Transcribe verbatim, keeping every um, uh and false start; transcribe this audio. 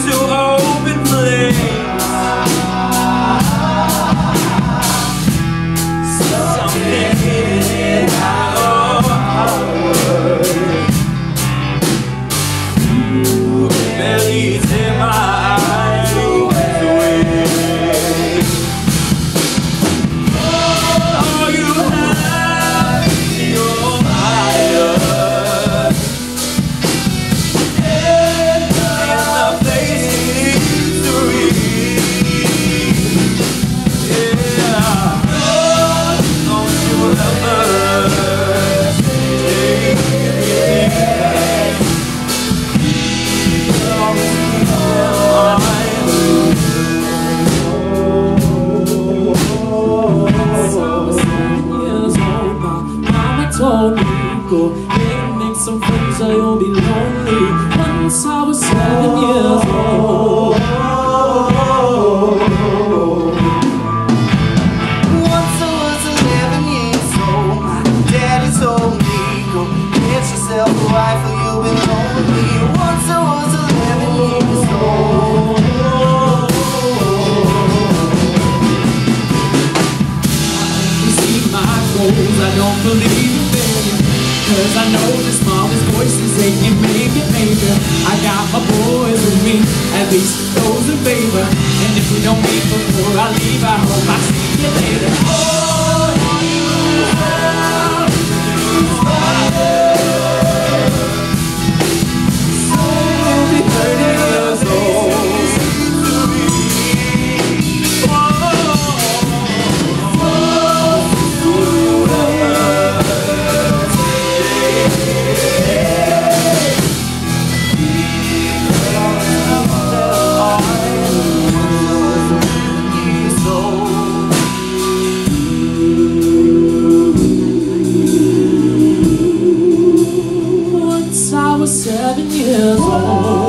to open flames. Something hidden in our heart. Barely tear my eyes away. All you have is your fire, and the place to read. Yeah, don't you ever take anything. Told me, go ahead and make some friends or you'll be lonely. Once I was seven years old. Once I was eleven years old, my daddy told me, go get yourself a wife or you'll be lonely. Once I was eleven years old. You see my goals, I don't believe in failure, 'cause I know the smallest voices, they can make it major. I got my boys with me, at least those in favor. And if we don't meet before I leave, I hope I see you later. Oh, you have so many thirty years old. Seven years old.